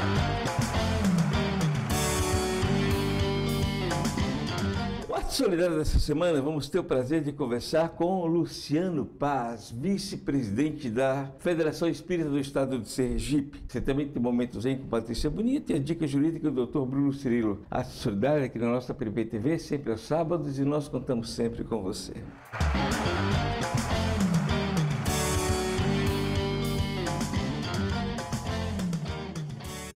O Ato Solidário dessa semana, vamos ter o prazer de conversar com Luciano Paz, vice-presidente da Federação Espírita do Estado de Sergipe. Você também tem momentos aí com Patrícia Bonita e a dica jurídica do Dr. Bruno Cirilo. Ato Solidário aqui na nossa PPTV, sempre aos sábados, e nós contamos sempre com você.